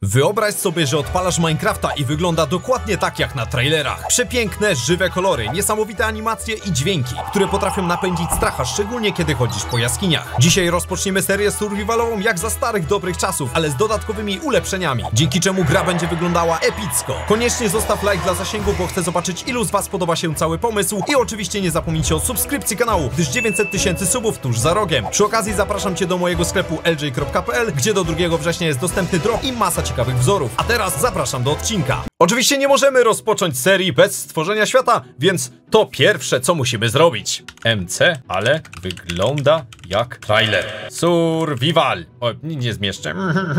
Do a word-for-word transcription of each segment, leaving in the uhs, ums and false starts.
Wyobraź sobie, że odpalasz Minecrafta i wygląda dokładnie tak jak na trailerach. Przepiękne, żywe kolory, niesamowite animacje i dźwięki, które potrafią napędzić stracha, szczególnie kiedy chodzisz po jaskiniach. Dzisiaj rozpoczniemy serię survivalową jak za starych dobrych czasów, ale z dodatkowymi ulepszeniami, dzięki czemu gra będzie wyglądała epicko. Koniecznie zostaw like dla zasięgu, bo chcę zobaczyć, ilu z was podoba się cały pomysł i oczywiście nie zapomnijcie o subskrypcji kanału, gdyż dziewięćset tysięcy subów tuż za rogiem. Przy okazji zapraszam cię do mojego sklepu L J kropka P L, gdzie do drugiego września jest dostępny drop i masa ciekawych wzorów. A teraz zapraszam do odcinka. Oczywiście nie możemy rozpocząć serii bez stworzenia świata, więc to pierwsze, co musimy zrobić. M C, ale wygląda jak trailer. Survival. O, nie zmieszczę.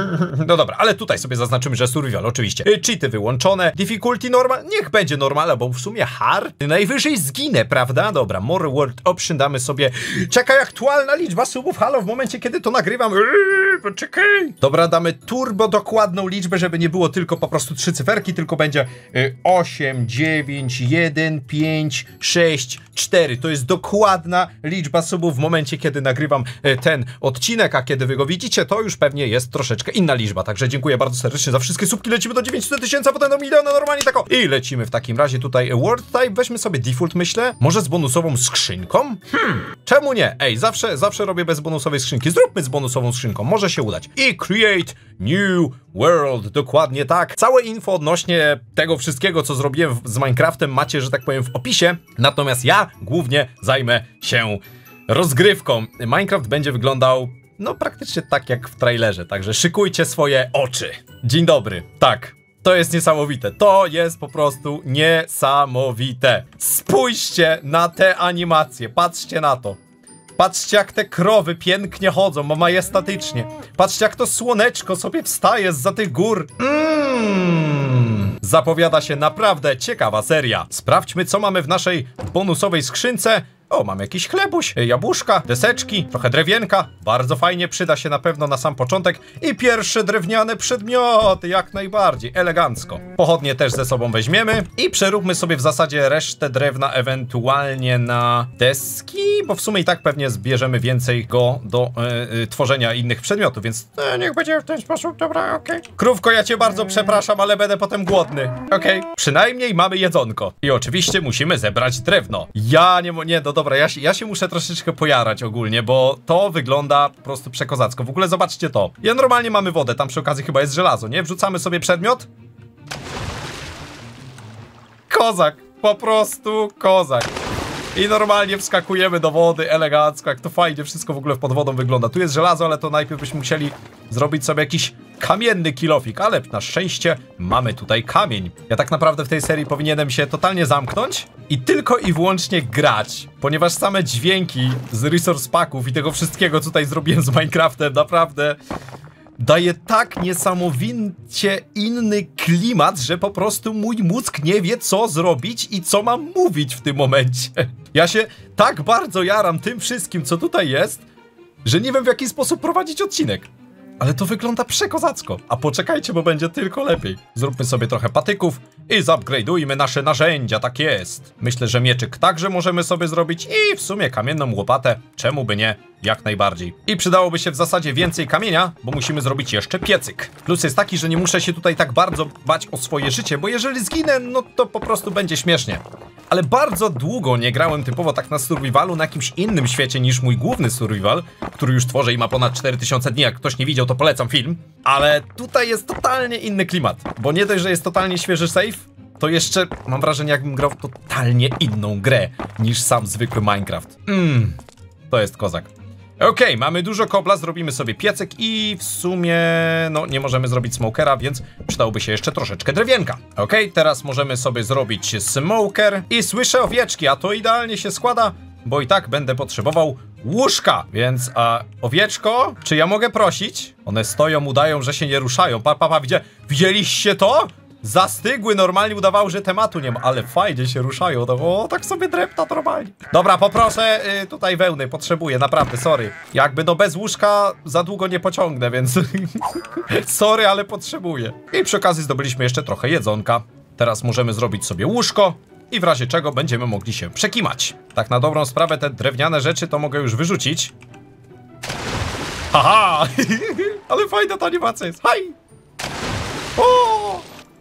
No dobra, ale tutaj sobie zaznaczymy, że survival, oczywiście. Cheaty wyłączone. Difficulty normal. Niech będzie normal, bo w sumie hard. Najwyżej zginę, prawda? Dobra, more world option damy sobie. Czekaj, aktualna liczba subów. Halo, w momencie, kiedy to nagrywam. Eee, poczekaj. Dobra, damy turbo dokładną liczbę, żeby nie było tylko po prostu trzy cyferki, tylko będzie y, osiem, dziewięć, jeden, pięć, sześć, cztery. To jest dokładna liczba subów w momencie, kiedy nagrywam y, ten odcinek, a kiedy wy go widzicie, to już pewnie jest troszeczkę inna liczba. Także dziękuję bardzo serdecznie za wszystkie subki. Lecimy do dziewięćset tysięcy, a potem do miliona, normalnie tak o. I lecimy w takim razie tutaj world type. Weźmy sobie default, myślę. Może z bonusową skrzynką? Hmm, czemu nie? Ej, zawsze, zawsze robię bez bonusowej skrzynki. Zróbmy z bonusową skrzynką, może się udać. I create new world, dokładnie tak. Całe info odnośnie tego wszystkiego, co zrobiłem z Minecraftem, macie, że tak powiem, w opisie. Natomiast ja głównie zajmę się rozgrywką. Minecraft będzie wyglądał, no, praktycznie tak jak w trailerze, także szykujcie swoje oczy. Dzień dobry. Tak, to jest niesamowite. To jest po prostu niesamowite. Spójrzcie na te animacje, patrzcie na to. Patrzcie, jak te krowy pięknie chodzą, bo majestatycznie. Patrzcie, jak to słoneczko sobie wstaje zza tych gór. Mmm. Zapowiada się naprawdę ciekawa seria. Sprawdźmy, co mamy w naszej bonusowej skrzynce. O, mamy jakiś chlebuś, jabłuszka, deseczki, trochę drewienka. Bardzo fajnie, przyda się na pewno na sam początek. I pierwsze drewniane przedmioty, jak najbardziej, elegancko. Pochodnie też ze sobą weźmiemy. I przeróbmy sobie w zasadzie resztę drewna ewentualnie na deski, bo w sumie i tak pewnie zbierzemy więcej go do yy, yy, tworzenia innych przedmiotów, więc yy, niech będzie w ten sposób, dobra, okej. Okay. Krówko, ja cię bardzo przepraszam, ale będę potem głodny, okej. Okay. Przynajmniej mamy jedzonko. I oczywiście musimy zebrać drewno. Ja nie, nie, no dobra, ja się, ja się muszę troszeczkę pojarać ogólnie, bo to wygląda po prostu przekozacko. W ogóle zobaczcie to. Ja normalnie mamy wodę, tam przy okazji chyba jest żelazo, nie? Wrzucamy sobie przedmiot. Kozak, po prostu kozak. I normalnie wskakujemy do wody, elegancko, jak to fajnie wszystko w ogóle pod wodą wygląda. Tu jest żelazo, ale to najpierw byśmy musieli zrobić sobie jakiś kamienny kilofik, ale na szczęście mamy tutaj kamień. Ja tak naprawdę w tej serii powinienem się totalnie zamknąć i tylko i wyłącznie grać, ponieważ same dźwięki z resource packów i tego wszystkiego, co tutaj zrobiłem z Minecraftem, naprawdę daje tak niesamowicie inny klimat, że po prostu mój mózg nie wie, co zrobić i co mam mówić w tym momencie. Ja się tak bardzo jaram tym wszystkim, co tutaj jest, że nie wiem, w jaki sposób prowadzić odcinek. Ale to wygląda przekozacko. A poczekajcie, bo będzie tylko lepiej. Zróbmy sobie trochę patyków i zupgrade'ujmy nasze narzędzia, tak jest. Myślę, że mieczyk także możemy sobie zrobić i w sumie kamienną łopatę, czemu by nie, jak najbardziej. I przydałoby się w zasadzie więcej kamienia, bo musimy zrobić jeszcze piecyk. Plus jest taki, że nie muszę się tutaj tak bardzo bać o swoje życie, bo jeżeli zginę, no to po prostu będzie śmiesznie. Ale bardzo długo nie grałem typowo tak na survivalu, na jakimś innym świecie niż mój główny survival, który już tworzę i ma ponad cztery tysiące dni. Jak ktoś nie widział, to polecam film. Ale tutaj jest totalnie inny klimat, bo nie dość, że jest totalnie świeży save, to jeszcze mam wrażenie, jakbym grał w totalnie inną grę niż sam zwykły Minecraft. Mmm, to jest kozak. Okej, okay, mamy dużo kobla, zrobimy sobie piecyk i w sumie, no, nie możemy zrobić smokera, więc przydałoby się jeszcze troszeczkę drewienka. Okej, okay, teraz możemy sobie zrobić smoker i słyszę owieczki, a to idealnie się składa, bo i tak będę potrzebował łóżka, więc a owieczko, czy ja mogę prosić? One stoją, udają, że się nie ruszają. Pa, pa, pa, widzia... widzieliście to? Zastygły, normalnie udawało, że tematu nie ma, ale fajnie się ruszają, to, o, tak sobie drepta normalnie. Dobra, poproszę y, tutaj wełny, potrzebuję, naprawdę, sorry. Jakby no bez łóżka za długo nie pociągnę, więc sorry, ale potrzebuję. I przy okazji zdobyliśmy jeszcze trochę jedzonka. Teraz możemy zrobić sobie łóżko i w razie czego będziemy mogli się przekimać. Tak na dobrą sprawę te drewniane rzeczy to mogę już wyrzucić. Haha, ale fajna ta animacja jest, haj!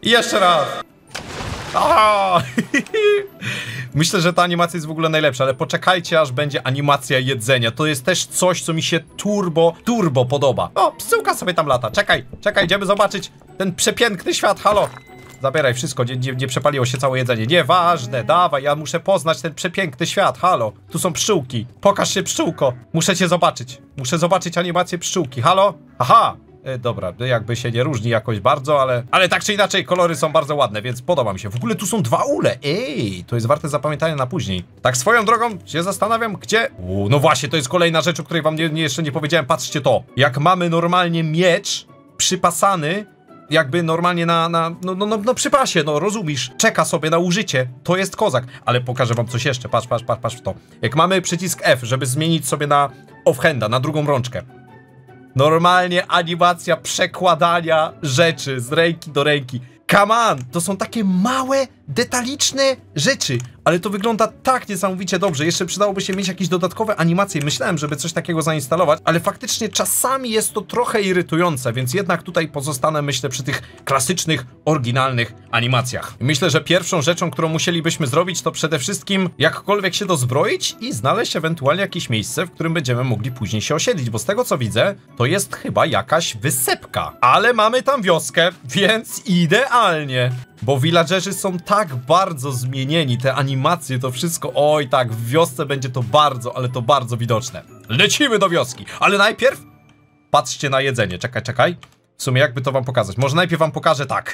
I jeszcze raz. Aaaa! Myślę, że ta animacja jest w ogóle najlepsza, ale poczekajcie, aż będzie animacja jedzenia. To jest też coś, co mi się turbo, turbo podoba. O, psyłka sobie tam lata. Czekaj, czekaj, idziemy zobaczyć ten przepiękny świat. Halo. Zabieraj wszystko, nie, nie, nie przepaliło się całe jedzenie. Nieważne, dawaj, ja muszę poznać ten przepiękny świat. Halo, tu są pszczółki. Pokaż się, pszczółko. Muszę cię zobaczyć. Muszę zobaczyć animację pszczółki. Halo? Aha. E, dobra, jakby się nie różni jakoś bardzo, ale... Ale tak czy inaczej, kolory są bardzo ładne, więc podoba mi się. W ogóle tu są dwa ule. Ej, to jest warte zapamiętania na później. Tak swoją drogą się zastanawiam, gdzie... U, no właśnie, to jest kolejna rzecz, o której wam nie, nie, jeszcze nie powiedziałem. Patrzcie to. Jak mamy normalnie miecz przypasany... Jakby normalnie na, na no, no, no, no przy pasie, no rozumiesz, czeka sobie na użycie, to jest kozak. Ale pokażę wam coś jeszcze, patrz, patrz, patrz, patrz w to. Jak mamy przycisk F, żeby zmienić sobie na offhanda, na drugą rączkę. Normalnie animacja przekładania rzeczy z ręki do ręki. Come on, to są takie małe, detaliczne rzeczy, ale to wygląda tak niesamowicie dobrze. Jeszcze przydałoby się mieć jakieś dodatkowe animacje. Myślałem, żeby coś takiego zainstalować, ale faktycznie czasami jest to trochę irytujące, więc jednak tutaj pozostanę, myślę, przy tych klasycznych, oryginalnych animacjach. I myślę, że pierwszą rzeczą, którą musielibyśmy zrobić, to przede wszystkim jakkolwiek się dozbroić i znaleźć ewentualnie jakieś miejsce, w którym będziemy mogli później się osiedlić, bo z tego co widzę, to jest chyba jakaś wysepka. Ale mamy tam wioskę, więc idealnie. Bo villagerzy są tak bardzo zmienieni, te animacje, to wszystko, oj tak, w wiosce będzie to bardzo, ale to bardzo widoczne. Lecimy do wioski, ale najpierw patrzcie na jedzenie, czekaj, czekaj. W sumie jakby to wam pokazać, może najpierw wam pokażę tak.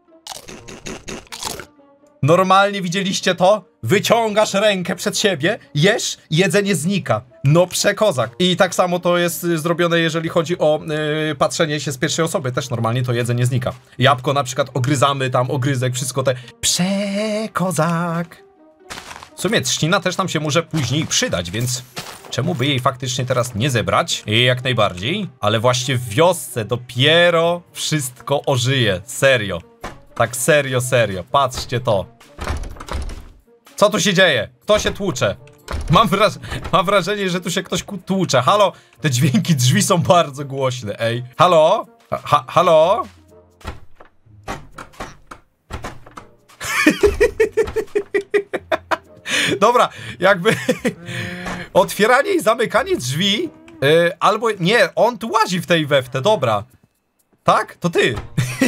Normalnie widzieliście to? Wyciągasz rękę przed siebie, jesz, jedzenie znika. No przekozak. I tak samo to jest zrobione, jeżeli chodzi o yy, patrzenie się z pierwszej osoby. Też normalnie to jedzenie znika. Jabłko na przykład ogryzamy, tam ogryzek, wszystko te... Przekozak. W sumie trzcina też nam się może później przydać, więc... Czemu by jej faktycznie teraz nie zebrać? I jak najbardziej. Ale właśnie w wiosce dopiero wszystko ożyje. Serio. Tak serio, serio. Patrzcie to. Co tu się dzieje? Kto się tłucze? Mam, wraż mam wrażenie, że tu się ktoś tłucze. Halo? Te dźwięki drzwi są bardzo głośne, ej. Halo? Ha halo? Dobra, jakby... Otwieranie i zamykanie drzwi... Yy, albo... Nie, on tu łazi w tej weftę, dobra. Tak? To ty.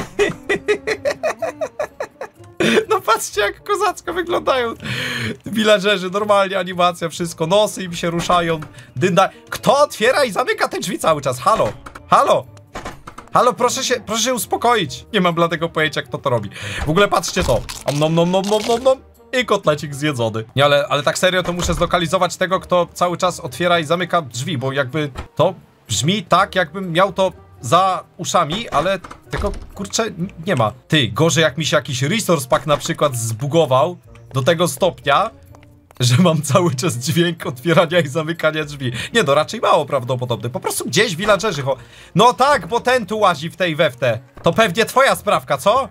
No patrzcie, jak kozacko wyglądają villagerzy, normalnie animacja, wszystko, nosy im się ruszają, dynda... Kto otwiera i zamyka te drzwi cały czas? Halo? Halo? Halo, proszę się, proszę się uspokoić. Nie mam bladego pojęcia, kto to robi. W ogóle patrzcie to. Om nom nom nom nom nom nom. I kotlecik zjedzony. Nie, ale, ale tak serio to muszę zlokalizować tego, kto cały czas otwiera i zamyka drzwi, bo jakby to brzmi tak, jakbym miał to za uszami, ale tego, kurczę, nie ma. Ty, gorzej jak mi się jakiś resource pack na przykład zbugował do tego stopnia, że mam cały czas dźwięk otwierania i zamykania drzwi. Nie, no raczej mało prawdopodobne. Po prostu gdzieś villagerzy ho... No tak, bo ten tu łazi w tej weftę. To pewnie twoja sprawka, co?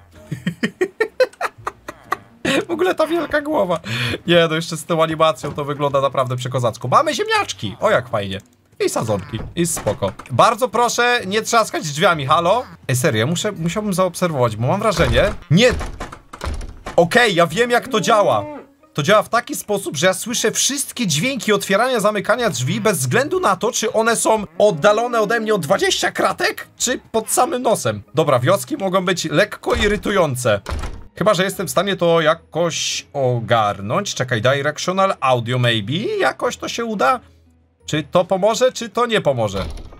W ogóle ta wielka głowa. Nie, no jeszcze z tą animacją to wygląda naprawdę przekozacko. Mamy ziemniaczki. O, jak fajnie. I sadzonki. I spoko. Bardzo proszę nie trzaskać drzwiami, halo? Ej, serio, muszę, musiałbym zaobserwować, bo mam wrażenie... Nie... Okej, okay, ja wiem jak to działa. To działa w taki sposób, że ja słyszę wszystkie dźwięki otwierania, zamykania drzwi, bez względu na to, czy one są oddalone ode mnie o dwadzieścia kratek, czy pod samym nosem. Dobra, wioski mogą być lekko irytujące. Chyba że jestem w stanie to jakoś ogarnąć. Czekaj, directional audio maybe. Jakoś to się uda? Czy to pomoże, czy to nie pomoże?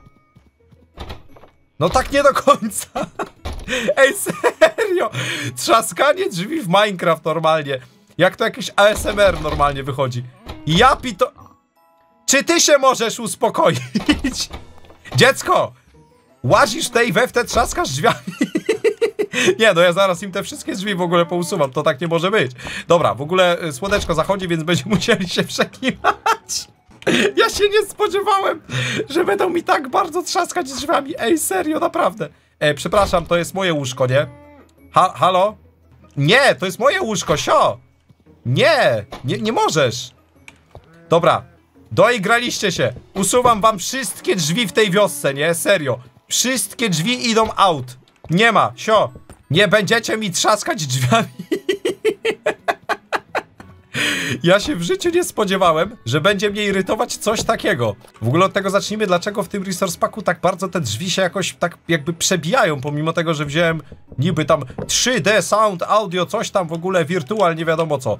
No tak nie do końca. Ej, serio? Trzaskanie drzwi w Minecraft normalnie. Jak to jakiś A S M R normalnie wychodzi. Ja pito... Czy ty się możesz uspokoić? Dziecko! Łazisz tej we w te, trzaskasz drzwiami. Nie, no ja zaraz im te wszystkie drzwi w ogóle pousuwam. To tak nie może być. Dobra, w ogóle słoneczko zachodzi, więc będziemy musieli się przekiwać. Ja się nie spodziewałem, że będą mi tak bardzo trzaskać drzwiami. Ej, serio, naprawdę. E, przepraszam, to jest moje łóżko, nie? Ha, halo? Nie, to jest moje łóżko, sio! Nie, nie, nie możesz. Dobra, doigraliście się. Usuwam wam wszystkie drzwi w tej wiosce, nie? Serio. Wszystkie drzwi idą out. Nie ma, sio. Nie będziecie mi trzaskać drzwiami. Ja się w życiu nie spodziewałem, że będzie mnie irytować coś takiego. W ogóle od tego zacznijmy, dlaczego w tym resource packu tak bardzo te drzwi się jakoś tak jakby przebijają, pomimo tego, że wziąłem niby tam trzy D, sound, audio, coś tam w ogóle, wirtual, nie wiadomo co.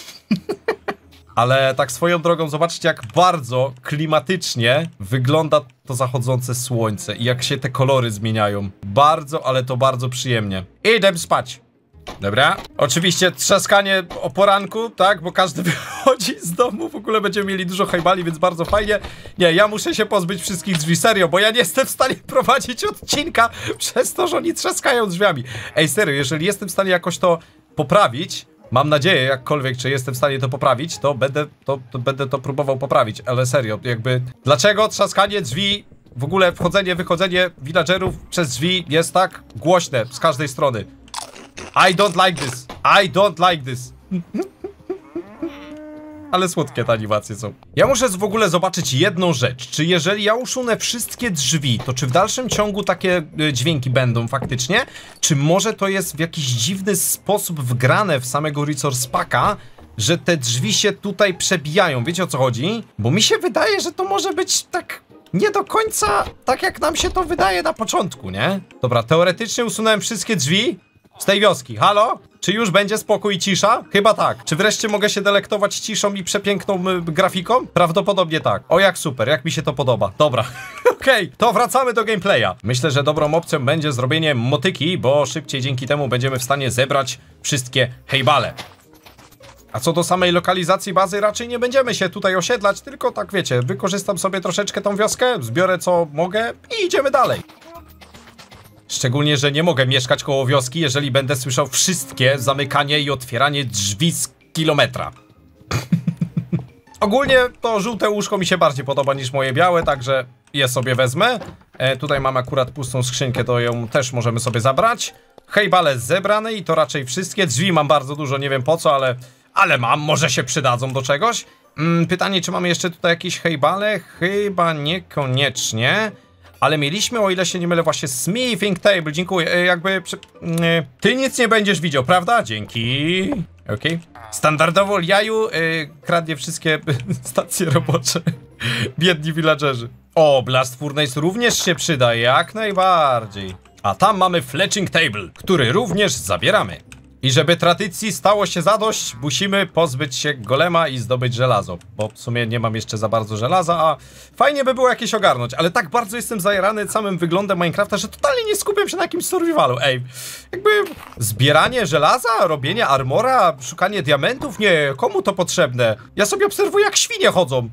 Ale tak swoją drogą, zobaczcie jak bardzo klimatycznie wygląda to zachodzące słońce i jak się te kolory zmieniają. Bardzo, ale to bardzo przyjemnie. Idę spać. Dobra. Oczywiście trzaskanie o poranku, tak? Bo każdy wychodzi z domu. W ogóle będziemy mieli dużo hejbali, więc bardzo fajnie. Nie, ja muszę się pozbyć wszystkich drzwi, serio, bo ja nie jestem w stanie prowadzić odcinka przez to, że oni trzaskają drzwiami. Ej, serio, jeżeli jestem w stanie jakoś to poprawić, mam nadzieję, jakkolwiek, czy jestem w stanie to poprawić, to będę to, to będę to próbował poprawić, ale serio, jakby... Dlaczego trzaskanie drzwi, w ogóle wchodzenie, wychodzenie villagerów przez drzwi jest tak głośne z każdej strony? I don't like this. I don't like this. Ale słodkie te animacje są. Ja muszę w ogóle zobaczyć jedną rzecz. Czy jeżeli ja usunę wszystkie drzwi, to czy w dalszym ciągu takie y, dźwięki będą faktycznie? Czy może to jest w jakiś dziwny sposób wgrane w samego resource packa, że te drzwi się tutaj przebijają? Wiecie o co chodzi? Bo mi się wydaje, że to może być tak... nie do końca tak jak nam się to wydaje na początku, nie? Dobra, teoretycznie usunąłem wszystkie drzwi z tej wioski. Halo? Czy już będzie spokój i cisza? Chyba tak. Czy wreszcie mogę się delektować ciszą i przepiękną y, grafiką? Prawdopodobnie tak. O, jak super, jak mi się to podoba. Dobra. Okej, okay, to wracamy do gameplaya. Myślę, że dobrą opcją będzie zrobienie motyki, bo szybciej dzięki temu będziemy w stanie zebrać wszystkie hejbale. A co do samej lokalizacji bazy, raczej nie będziemy się tutaj osiedlać, tylko tak wiecie, wykorzystam sobie troszeczkę tą wioskę, zbiorę co mogę i idziemy dalej. Szczególnie, że nie mogę mieszkać koło wioski, jeżeli będę słyszał wszystkie zamykanie i otwieranie drzwi z kilometra. Ogólnie to żółte łóżko mi się bardziej podoba niż moje białe, także je sobie wezmę. E, tutaj mam akurat pustą skrzynkę, to ją też możemy sobie zabrać. Hejbale zebrane i to raczej wszystkie. Drzwi mam bardzo dużo, nie wiem po co, ale, ale mam, może się przydadzą do czegoś. Mm, pytanie, czy mamy jeszcze tutaj jakieś hejbale? Chyba niekoniecznie. Ale mieliśmy, o ile się nie mylę, właśnie smithing table, dziękuję, e, jakby... Przy... E, ty nic nie będziesz widział, prawda? Dzięki. Okej. Okay. Standardowo Jaju e, kradnie wszystkie stacje robocze. Biedni villagerzy. O, blast furnace również się przyda, jak najbardziej. A tam mamy fletching table, który również zabieramy. I żeby tradycji stało się zadość, musimy pozbyć się golema i zdobyć żelazo. Bo w sumie nie mam jeszcze za bardzo żelaza, a fajnie by było jakieś ogarnąć. Ale tak bardzo jestem zajarany samym wyglądem Minecrafta, że totalnie nie skupiam się na jakimś survivalu. Ej, jakby zbieranie żelaza, robienie armora, szukanie diamentów, nie, komu to potrzebne? Ja sobie obserwuję, jak świnie chodzą.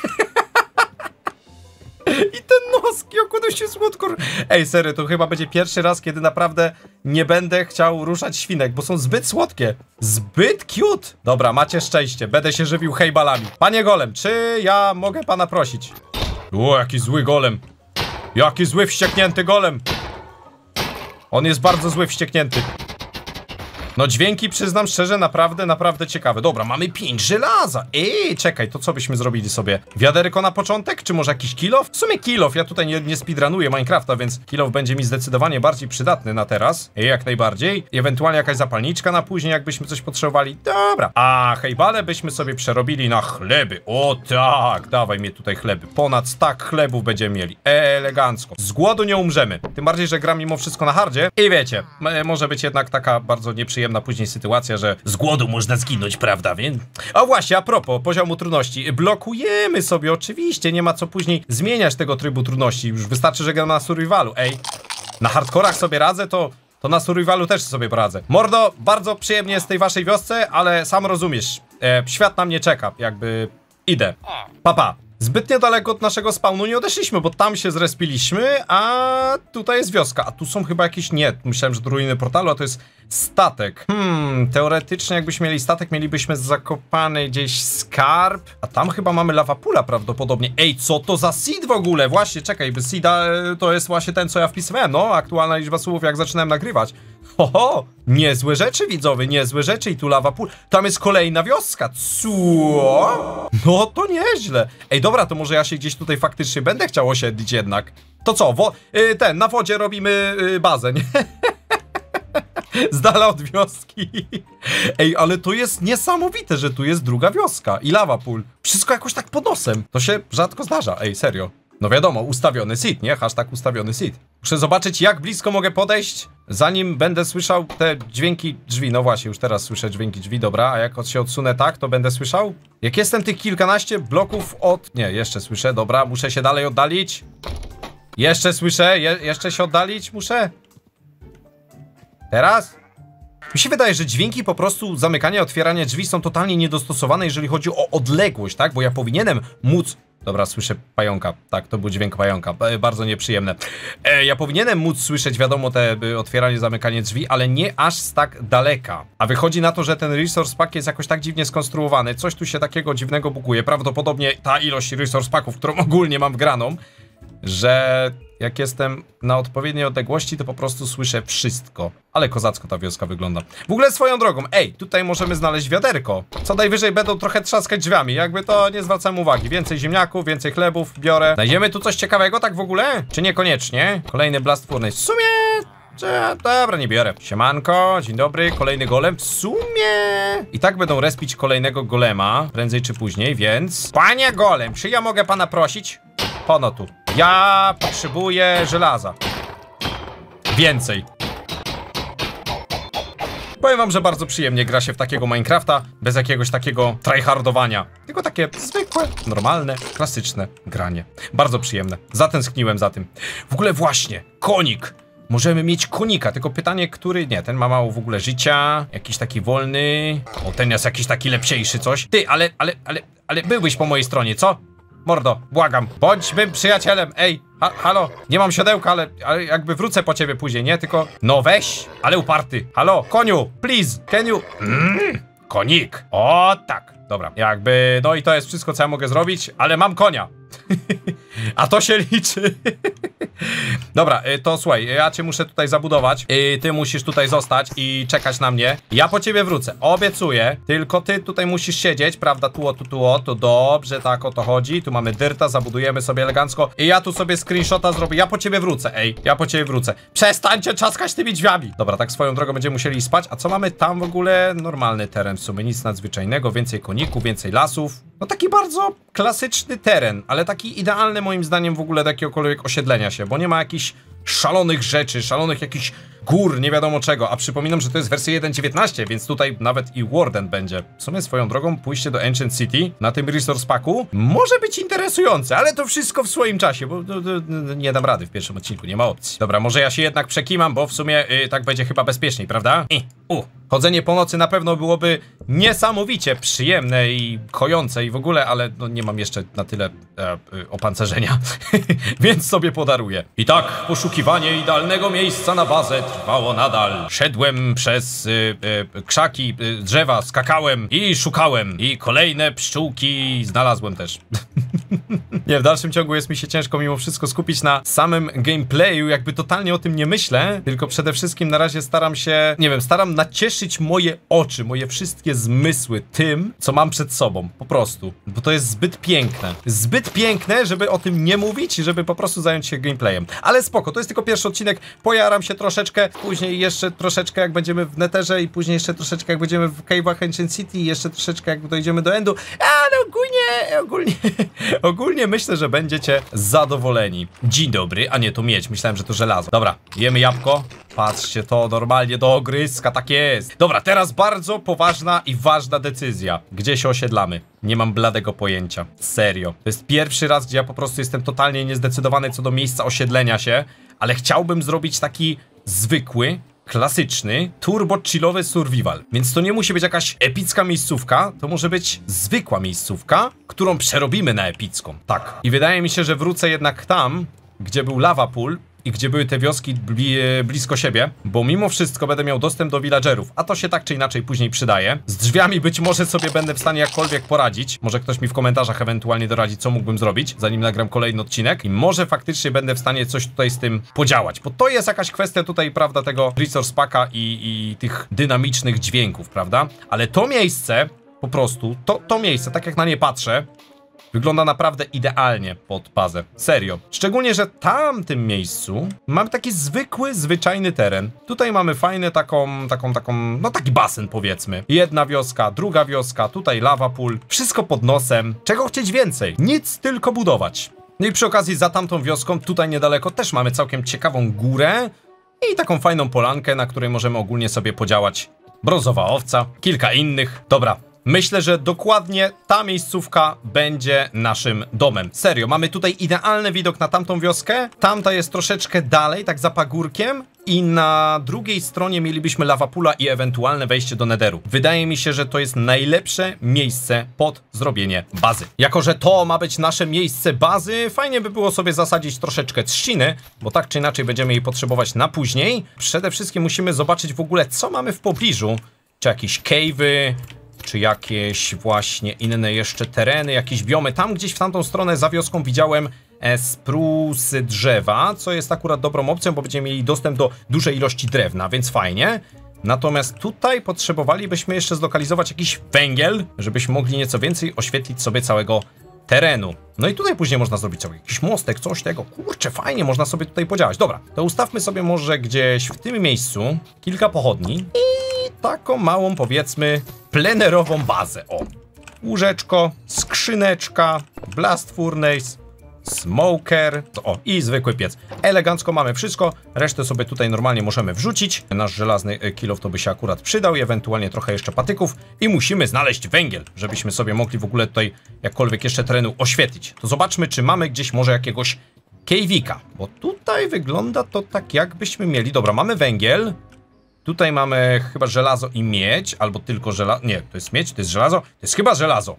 I ten noski, okudo się słodko... Ej, serio, to chyba będzie pierwszy raz, kiedy naprawdę nie będę chciał ruszać świnek, bo są zbyt słodkie. Zbyt cute. Dobra, macie szczęście, będę się żywił hejbalami. Panie golem, czy ja mogę pana prosić? O, jaki zły golem. Jaki zły, wścieknięty golem. On jest bardzo zły, wścieknięty. No dźwięki, przyznam szczerze, naprawdę, naprawdę ciekawe. Dobra, mamy pięć żelaza. Ej, czekaj, to co byśmy zrobili sobie? Wiaderko na początek, czy może jakiś kilof? W sumie kilof, ja tutaj nie, nie speedrunuję Minecrafta, więc kilof będzie mi zdecydowanie bardziej przydatny na teraz. Ej, jak najbardziej. I ewentualnie jakaś zapalniczka na później, jakbyśmy coś potrzebowali. Dobra. A hejbale byśmy sobie przerobili na chleby. O tak, dawaj mnie tutaj chleby. Ponad stak chlebów będziemy mieli. Elegancko. Z głodu nie umrzemy. Tym bardziej, że gram mimo wszystko na hardzie. I wiecie, może być jednak taka bardzo nieprzyjemna na później sytuacja, że z głodu można zginąć, prawda, więc... O właśnie, a propos poziomu trudności. Blokujemy sobie, oczywiście, nie ma co później zmieniać tego trybu trudności. Już wystarczy, że gram na survivalu. Ej, na hardkorach sobie radzę, to... to na survivalu też sobie poradzę. Mordo, bardzo przyjemnie jest w tej waszej wiosce, ale sam rozumiesz, e, świat na mnie czeka, jakby... Idę. Pa, pa. Zbytnio daleko od naszego spawnu nie odeszliśmy, bo tam się zrespiliśmy, a tutaj jest wioska. A tu są chyba jakieś... Nie, myślałem, że to ruiny portalu, a to jest statek. Hmm, teoretycznie jakbyśmy mieli statek, mielibyśmy zakopany gdzieś skarb. A tam chyba mamy lawapula prawdopodobnie. Ej, co to za seed w ogóle? Właśnie, czekaj, by seeda to jest właśnie ten, co ja wpisywałem. No, aktualna liczba słów, jak zaczynałem nagrywać. Ho, ho, niezłe rzeczy, widzowie, niezłe rzeczy. I tu lawapula. Tam jest kolejna wioska. Co? No to nieźle. Ej, dobra, to może ja się gdzieś tutaj faktycznie będę chciał osiedlić jednak. To co, wo y, ten, na wodzie robimy y, bazę, nie? Z dala od wioski. Ej, ale to jest niesamowite, że tu jest druga wioska i lava pool. Wszystko jakoś tak pod nosem. To się rzadko zdarza, ej, serio. No wiadomo, ustawiony seed, nie? Hashtag ustawiony seed. Muszę zobaczyć, jak blisko mogę podejść, zanim będę słyszał te dźwięki drzwi. No właśnie, już teraz słyszę dźwięki drzwi, dobra. A jak się odsunę tak, to będę słyszał? Jak jestem tych kilkanaście bloków od... Nie, jeszcze słyszę, dobra. Muszę się dalej oddalić. Jeszcze słyszę, Je jeszcze się oddalić muszę. Teraz? Mi się wydaje, że dźwięki po prostu zamykania, otwierania drzwi są totalnie niedostosowane, jeżeli chodzi o odległość, tak? Bo ja powinienem móc... Dobra, słyszę pająka. Tak, to był dźwięk pająka. E, bardzo nieprzyjemne. E, ja powinienem móc słyszeć, wiadomo, te e, otwieranie, zamykanie drzwi, ale nie aż z tak daleka. A wychodzi na to, że ten resource pack jest jakoś tak dziwnie skonstruowany. Coś tu się takiego dziwnego buguje. Prawdopodobnie ta ilość resource packów, którą ogólnie mam wgraną, że jak jestem na odpowiedniej odległości, to po prostu słyszę wszystko. Ale kozacko ta wioska wygląda. W ogóle swoją drogą, ej, tutaj możemy znaleźć wiaderko. Co najwyżej będą trochę trzaskać drzwiami. Jakby to nie zwracam uwagi. Więcej ziemniaków, więcej chlebów biorę. Znajdziemy tu coś ciekawego tak w ogóle? Czy niekoniecznie? Kolejny blast furnace. W sumie... Dobra, nie biorę. Siemanko, dzień dobry, kolejny golem. W sumie... I tak będą respić kolejnego golema, prędzej czy później, więc... Panie golem, czy ja mogę pana prosić? Pono tu. Ja potrzebuję żelaza. Więcej. Powiem wam, że bardzo przyjemnie gra się w takiego Minecrafta, bez jakiegoś takiego tryhardowania. Tylko takie zwykłe, normalne, klasyczne granie. Bardzo przyjemne. Zatęskniłem za tym. W ogóle właśnie, konik. Możemy mieć konika, tylko pytanie, który... Nie, ten ma mało w ogóle życia. Jakiś taki wolny. O, ten jest jakiś taki lepsiejszy coś. Ty, ale, ale, ale, ale byłbyś po mojej stronie, co? Mordo, błagam, bądźmy przyjacielem, ej, ha halo, nie mam siodełka, ale, ale jakby wrócę po ciebie później, nie? Tylko, no weź, ale uparty, halo, koniu, please, can you... Mm, konik, o tak, dobra, jakby, no i to jest wszystko, co ja mogę zrobić, ale mam konia. A to się liczy. Dobra, to słuchaj, ja cię muszę tutaj zabudować. Ty musisz tutaj zostać i czekać na mnie. Ja po ciebie wrócę, obiecuję. Tylko ty tutaj musisz siedzieć, prawda? Tu, o, tu, tu, o, to dobrze, tak o to chodzi. Tu mamy dyrta, zabudujemy sobie elegancko. I ja tu sobie screenshota zrobię. Ja po ciebie wrócę, ej, ja po ciebie wrócę. Przestańcie czaskać tymi drzwiami. Dobra, tak swoją drogą będziemy musieli spać. A co mamy tam w ogóle? Normalny teren w sumie, nic nadzwyczajnego. Więcej koników, więcej lasów. No taki bardzo klasyczny teren, ale taki idealny moim zdaniem w ogóle do jakiegokolwiek osiedlenia się, bo nie ma jakichś szalonych rzeczy, szalonych jakichś gór, nie wiadomo czego, a przypominam, że to jest wersja jeden dziewiętnaście, więc tutaj nawet i Warden będzie. W sumie swoją drogą pójście do Ancient City na tym resource packu może być interesujące, ale to wszystko w swoim czasie, bo to, to, to nie dam rady w pierwszym odcinku, nie ma opcji. Dobra, może ja się jednak przekimam, bo w sumie yy, tak będzie chyba bezpieczniej, prawda? I, u. Chodzenie po nocy na pewno byłoby niesamowicie przyjemne i kojące i w ogóle, ale no, nie mam jeszcze na tyle e, e, opancerzenia, więc sobie podaruję. I tak, poszukiwanie idealnego miejsca na bazę trwało nadal. Szedłem przez y, y, krzaki, y, drzewa, skakałem i szukałem. I kolejne pszczółki znalazłem też. Nie, w dalszym ciągu jest mi się ciężko mimo wszystko skupić na samym gameplayu, jakby totalnie o tym nie myślę, tylko przede wszystkim na razie staram się, nie wiem, staram nacieszyć moje oczy, moje wszystkie zmysły tym, co mam przed sobą, po prostu, bo to jest zbyt piękne. Zbyt piękne, żeby o tym nie mówić, żeby po prostu zająć się gameplayem. Ale spoko, to jest tylko pierwszy odcinek, pojaram się troszeczkę, później jeszcze troszeczkę jak będziemy w Netherze i później jeszcze troszeczkę jak będziemy w Cave'ach Ancient City i jeszcze troszeczkę jak dojdziemy do Endu, ale ogólnie, ogólnie, ogólnie myślę, że będziecie zadowoleni. Dzień dobry, a nie, to miedź, myślałem, że to żelazo. Dobra, jemy jabłko. Patrzcie, to normalnie do ogryzka, tak jest. Dobra, teraz bardzo poważna i ważna decyzja. Gdzie się osiedlamy? Nie mam bladego pojęcia. Serio. To jest pierwszy raz, gdzie ja po prostu jestem totalnie niezdecydowany co do miejsca osiedlenia się, ale chciałbym zrobić taki zwykły, klasyczny, turbo chillowy survival. Więc to nie musi być jakaś epicka miejscówka, to może być zwykła miejscówka, którą przerobimy na epicką. Tak. I wydaje mi się, że wrócę jednak tam, gdzie był lava pool i gdzie były te wioski bli blisko siebie, bo mimo wszystko będę miał dostęp do villagerów, a to się tak czy inaczej później przydaje. Z drzwiami być może sobie będę w stanie jakkolwiek poradzić. Może ktoś mi w komentarzach ewentualnie doradzi, co mógłbym zrobić, zanim nagram kolejny odcinek. I może faktycznie będę w stanie coś tutaj z tym podziałać, bo to jest jakaś kwestia tutaj, prawda, tego resource packa i, i tych dynamicznych dźwięków, prawda? Ale to miejsce, po prostu, to, to miejsce, tak jak na nie patrzę, Wygląda naprawdę idealnie pod bazę. Serio. Szczególnie, że tam w tym miejscu mamy taki zwykły, zwyczajny teren. Tutaj mamy fajny taką, taką, taką, no taki basen powiedzmy. Jedna wioska, druga wioska, tutaj lava pool. Wszystko pod nosem. Czego chcieć więcej? Nic, tylko budować. No i przy okazji za tamtą wioską, tutaj niedaleko też mamy całkiem ciekawą górę i taką fajną polankę, na której możemy ogólnie sobie podziałać. Brązowa owca, kilka innych. Dobra. Myślę, że dokładnie ta miejscówka będzie naszym domem. Serio, mamy tutaj idealny widok na tamtą wioskę. Tamta jest troszeczkę dalej, tak za pagórkiem. I na drugiej stronie mielibyśmy lava poola i ewentualne wejście do netheru. Wydaje mi się, że to jest najlepsze miejsce pod zrobienie bazy. Jako że to ma być nasze miejsce bazy, fajnie by było sobie zasadzić troszeczkę trzciny, bo tak czy inaczej będziemy jej potrzebować na później. Przede wszystkim musimy zobaczyć w ogóle, co mamy w pobliżu. Czy jakieś cave'y, czy jakieś właśnie inne jeszcze tereny, jakieś biomy. Tam gdzieś w tamtą stronę za wioską widziałem e, sprusy drzewa, co jest akurat dobrą opcją, bo będziemy mieli dostęp do dużej ilości drewna, więc fajnie. Natomiast tutaj potrzebowalibyśmy jeszcze zlokalizować jakiś węgiel, żebyśmy mogli nieco więcej oświetlić sobie całego terenu. No i tutaj później można zrobić sobie jakiś mostek, coś tego. Kurczę, fajnie, można sobie tutaj podziałać. Dobra, to ustawmy sobie może gdzieś w tym miejscu kilka pochodni i taką małą, powiedzmy, plenerową bazę. O, łóżeczko, skrzyneczka, blast furnace, smoker, o i zwykły piec. Elegancko mamy wszystko, resztę sobie tutaj normalnie możemy wrzucić. Nasz żelazny kilof to by się akurat przydał i ewentualnie trochę jeszcze patyków i musimy znaleźć węgiel, żebyśmy sobie mogli w ogóle tutaj jakkolwiek jeszcze terenu oświetlić. To zobaczmy, czy mamy gdzieś może jakiegoś cave'ika, bo tutaj wygląda to tak, jakbyśmy mieli. Dobra, mamy węgiel. Tutaj mamy chyba żelazo i miedź, albo tylko żelazo. Nie, to jest miedź, to jest żelazo. To jest chyba żelazo.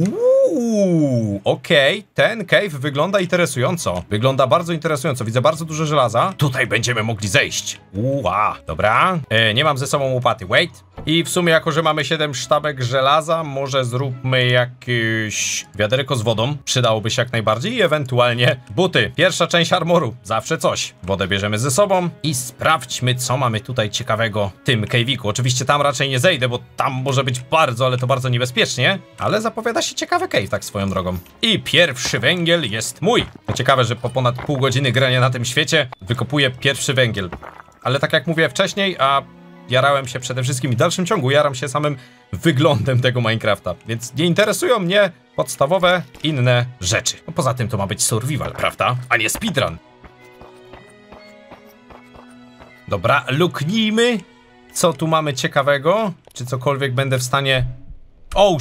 Uuu, okej, okay. Ten cave wygląda interesująco. Wygląda bardzo interesująco. Widzę bardzo dużo żelaza. Tutaj będziemy mogli zejść. Uła, dobra. E, nie mam ze sobą łopaty. Wait. I w sumie, jako że mamy siedem sztabek żelaza, może zróbmy jakieś wiaderko z wodą. Przydałoby się jak najbardziej. I ewentualnie buty. Pierwsza część armoru. Zawsze coś. Wodę bierzemy ze sobą i sprawdźmy, co mamy tutaj ciekawego w tym cave'iku. Oczywiście tam raczej nie zejdę, bo tam może być bardzo, ale to bardzo niebezpiecznie. Ale zapowiada się ciekawy cave, tak swoją drogą. I pierwszy węgiel jest mój. To ciekawe, że po ponad pół godziny grania na tym świecie wykopuję pierwszy węgiel. Ale tak jak mówiłem wcześniej, a jarałem się przede wszystkim i w dalszym ciągu jaram się samym wyglądem tego Minecrafta. Więc nie interesują mnie podstawowe inne rzeczy. No poza tym to ma być survival, prawda? A nie speedrun. Dobra, luknijmy. Co tu mamy ciekawego? Czy cokolwiek będę w stanie... Oh,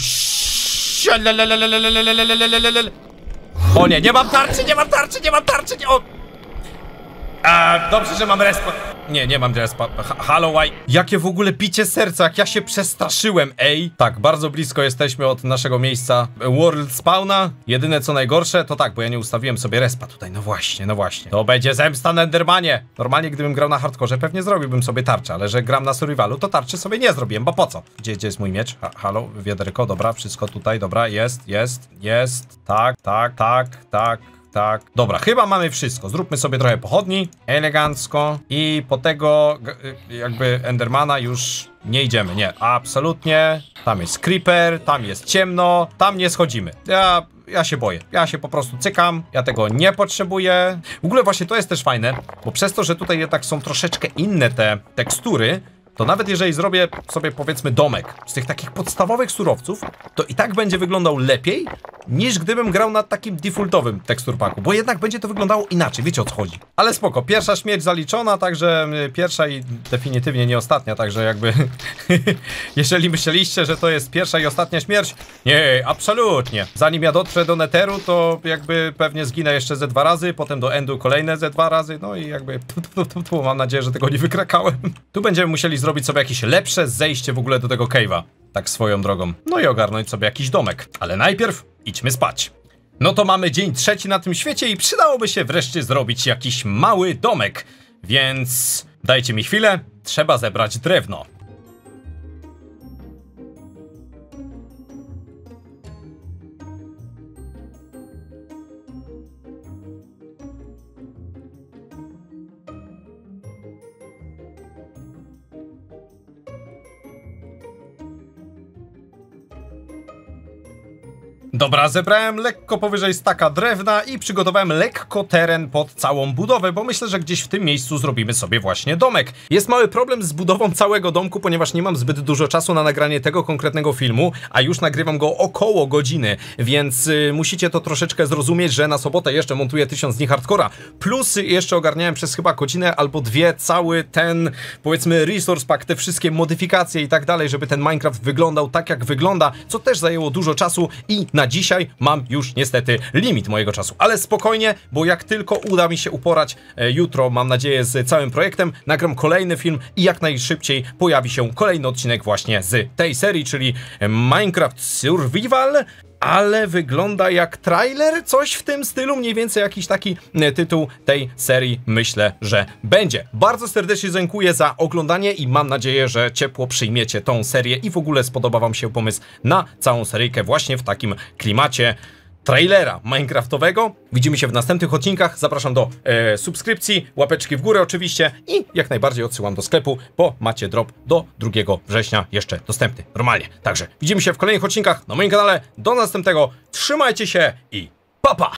o nie, nie mam tarczy, nie mam tarczy, nie mam tarczy, nie... O! A, dobrze, że mam respa. Nie, nie mam respa. Halloween. Jakie w ogóle bicie serca, jak ja się przestraszyłem, ej. Tak, bardzo blisko jesteśmy od naszego miejsca World Spawna. Jedyne co najgorsze, to tak, bo ja nie ustawiłem sobie respa tutaj. No właśnie, no właśnie. To będzie zemsta na Endermanie. Normalnie, gdybym grał na hardkorze, pewnie zrobiłbym sobie tarczę, ale że gram na survivalu, to tarczy sobie nie zrobiłem, bo po co? Gdzie, gdzie jest mój miecz? Ha, halo, wiaderko, dobra, wszystko tutaj, dobra, jest, jest, jest. Tak, tak, tak, tak. Tak, dobra, chyba mamy wszystko. Zróbmy sobie trochę pochodni, elegancko. I po tego jakby Endermana już nie idziemy, nie, absolutnie. Tam jest creeper, tam jest ciemno, tam nie schodzimy. Ja, ja się boję, ja się po prostu cykam, ja tego nie potrzebuję. W ogóle właśnie to jest też fajne, bo przez to, że tutaj jednak są troszeczkę inne te tekstury, to nawet jeżeli zrobię sobie, powiedzmy, domek z tych takich podstawowych surowców, to i tak będzie wyglądał lepiej, niż gdybym grał na takim defaultowym teksturpaku, bo jednak będzie to wyglądało inaczej, wiecie o co chodzi. Ale spoko, pierwsza śmierć zaliczona, także pierwsza i definitywnie nie ostatnia, także jakby jeżeli myśleliście, że to jest pierwsza i ostatnia śmierć, nie, absolutnie. Zanim ja dotrę do netheru, to jakby pewnie zginę jeszcze ze dwa razy, potem do endu kolejne ze dwa razy, no i jakby tu, tu, tu, tu, mam nadzieję, że tego nie wykrakałem. Tu będziemy musieli zrobić sobie jakieś lepsze zejście w ogóle do tego cave'a, tak swoją drogą. No i ogarnąć sobie jakiś domek, ale najpierw idźmy spać. No to mamy dzień trzeci na tym świecie i przydałoby się wreszcie zrobić jakiś mały domek, więc dajcie mi chwilę, trzeba zebrać drewno. Dobra, zebrałem lekko powyżej staka drewna i przygotowałem lekko teren pod całą budowę, bo myślę, że gdzieś w tym miejscu zrobimy sobie właśnie domek. Jest mały problem z budową całego domku, ponieważ nie mam zbyt dużo czasu na nagranie tego konkretnego filmu, a już nagrywam go około godziny, więc y, musicie to troszeczkę zrozumieć, że na sobotę jeszcze montuję tysiąc dni hardcora, plus jeszcze ogarniałem przez chyba godzinę albo dwie cały ten, powiedzmy, resource pack, te wszystkie modyfikacje i tak dalej, żeby ten Minecraft wyglądał tak, jak wygląda, co też zajęło dużo czasu i na dzisiaj mam już niestety limit mojego czasu, ale spokojnie, bo jak tylko uda mi się uporać e, jutro, mam nadzieję, z całym projektem, nagram kolejny film i jak najszybciej pojawi się kolejny odcinek właśnie z tej serii, czyli Minecraft Survival, ale wygląda jak trailer, coś w tym stylu, mniej więcej jakiś taki tytuł tej serii myślę, że będzie. Bardzo serdecznie dziękuję za oglądanie i mam nadzieję, że ciepło przyjmiecie tą serię i w ogóle spodoba wam się pomysł na całą seryjkę właśnie w takim klimacie trailera minecraftowego. Widzimy się w następnych odcinkach. Zapraszam do e, subskrypcji, łapeczki w górę oczywiście i jak najbardziej odsyłam do sklepu, bo macie drop do drugiego września jeszcze dostępny normalnie. Także widzimy się w kolejnych odcinkach na moim kanale. Do następnego. Trzymajcie się i pa pa!